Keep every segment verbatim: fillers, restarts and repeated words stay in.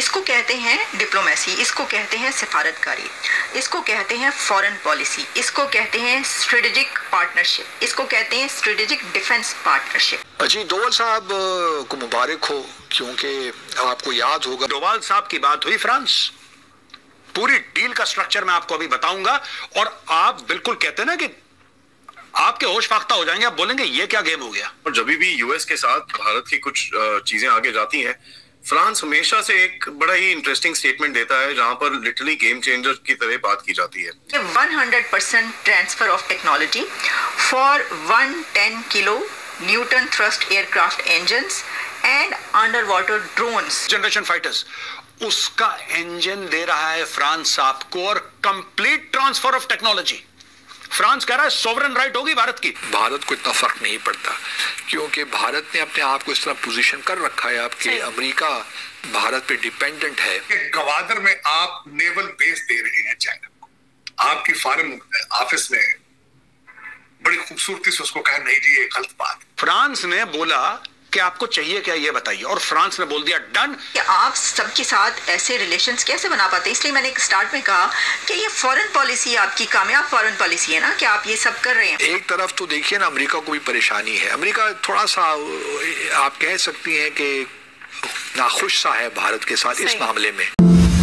इसको कहते हैं डिप्लोमेसी, इसको कहते हैं सिफारतकारी, इसको कहते हैं फॉरेन पॉलिसी, इसको कहते हैं स्ट्रेटेजिक पार्टनरशिप, इसको कहते हैं स्ट्रेटेजिक डिफेंस पार्टनरशिप। जी डोवाल साहब को मुबारक हो, क्योंकि आपको याद होगा डोवाल साहब की बात हुई फ्रांस, पूरी डील का स्ट्रक्चर मैं आपको अभी बताऊंगा और आप बिल्कुल कहते हैं ना कि आपके होश फाख्ता हो जाएंगे, आप बोलेंगे ये क्या गेम हो गया। और जब भी यूएस के साथ भारत की कुछ चीजें आगे जाती हैं, फ्रांस हमेशा से एक बड़ा ही इंटरेस्टिंग स्टेटमेंट देता है जहां पर लिटरली गेम चेंजर की तरह बात की जाती है। one hundred percent transfer of technology for one hundred ten kilo newton thrust aircraft engines and under water drones, generation fighters, उसका इंजन दे रहा है फ्रांस आपको और complete transfer of technology. France कह रहा है सोवरेन राइट होगी भारत की। भारत को इतना फर्क नहीं पड़ता, क्योंकि भारत ने अपने आप को इस तरह पोजीशन कर रखा है आपके अमेरिका भारत पे डिपेंडेंट है। गवादर में आप नेवल बेस दे रहे हैं चाइना को, आपकी फॉरेन ऑफिस ने बड़ी खूबसूरती से उसको कहा नहीं जी ये गलत बात। फ्रांस ने बोला कि आपको चाहिए क्या ये बताइए, और फ्रांस ने बोल दिया डन। कि आप सबके साथ ऐसे रिलेशंस कैसे बना पाते, इसलिए मैंने एक स्टार्ट में कहा कि ये फॉरेन पॉलिसी आपकी कामयाब फॉरेन पॉलिसी है ना, कि आप ये सब कर रहे हैं। एक तरफ तो देखिए ना अमेरिका को भी परेशानी है, अमेरिका थोड़ा सा आप कह सकती हैं कि नाखुश सा है भारत के साथ इस मामले में।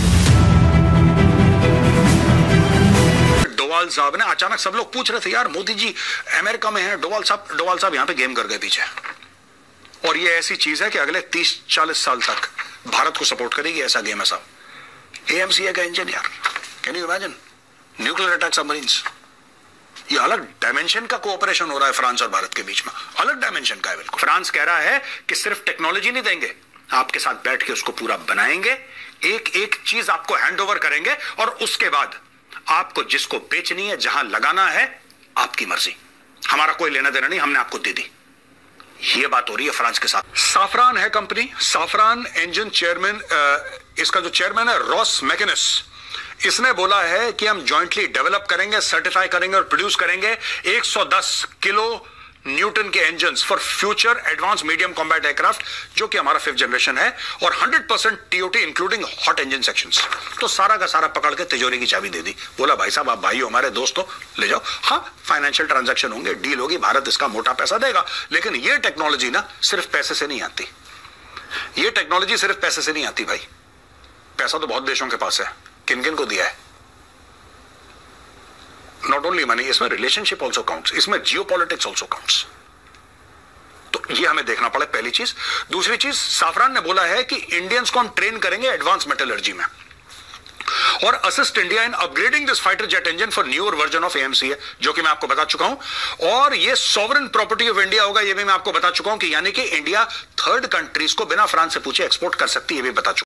डोवाल साहब ने अचानक, सब लोग पूछ रहे थे यार मोदी जी अमेरिका में है, डोवाल साहब डोवाल साहब यहाँ पे गेम कर गए पीछे। और ये ऐसी चीज है कि अगले तीस चालीस साल तक भारत को सपोर्ट करेगी, ऐसा गेम है साहब। एएमसीए का इंजन यार, can you imagine, nuclear attack submarines, ये अलग डायमेंशन का कोऑपरेशन हो रहा है फ्रांस और भारत के बीच में, अलग डायमेंशन का है बिल्कुल। फ्रांस कह रहा है कि सिर्फ टेक्नोलॉजी नहीं देंगे, आपके साथ बैठ के उसको पूरा बनाएंगे, एक एक चीज आपको हैंड ओवर करेंगे और उसके बाद आपको जिसको बेचनी है, जहां लगाना है, आपकी मर्जी, हमारा कोई लेना देना नहीं, हमने आपको दे दी। ये बात हो रही है फ्रांस के साथ। साफरान है कंपनी, साफरान इंजन चेयरमैन, इसका जो चेयरमैन है रॉस मैकेनिस, इसने बोला है कि हम जॉइंटली डेवलप करेंगे, सर्टिफाई करेंगे और प्रोड्यूस करेंगे एक सौ दस किलो न्यूटन के engines for future advance medium combat aircraft, जो कि हमारा फिफ्थ जनरेशन है, और hundred percent TOT including hot engine sections. तो सारा का सारा पकड़ के तिजोरी की चाबी दे दी, बोला भाई साहब आप भाई हो हमारे, दोस्तों ले जाओ। हाँ फाइनेंशियल ट्रांजैक्शन होंगे, डील होगी, भारत इसका मोटा पैसा देगा, लेकिन ये टेक्नोलॉजी ना सिर्फ पैसे से नहीं आती, ये टेक्नोलॉजी सिर्फ पैसे से नहीं आती भाई, पैसा तो बहुत देशों के पास है, किन किन को दिया है, नॉट ओनली मनी, इसमें रिलेशनशिप ऑल्सो काउंट्स, इसमें जियोपॉलिटिक्स ऑल्सो काउंट्स। तो ये हमें देखना पड़े, पहली चीज। दूसरी चीज, साफरान ने बोला है कि इंडियंस को हम ट्रेन करेंगे एडवांस मेटलर्जी में और assist India in upgrading this fighter jet engine for newer version of AMCA, जो कि मैं आपको बता चुका हूं। और ये सॉवरेन प्रॉपर्टी ऑफ इंडिया होगा, ये भी मैं आपको बता चुका हूं कि यानी कि इंडिया थर्ड कंट्रीज को बिना फ्रांस से पूछे एक्सपोर्ट कर सकती है, ये भी बता चुका हूं।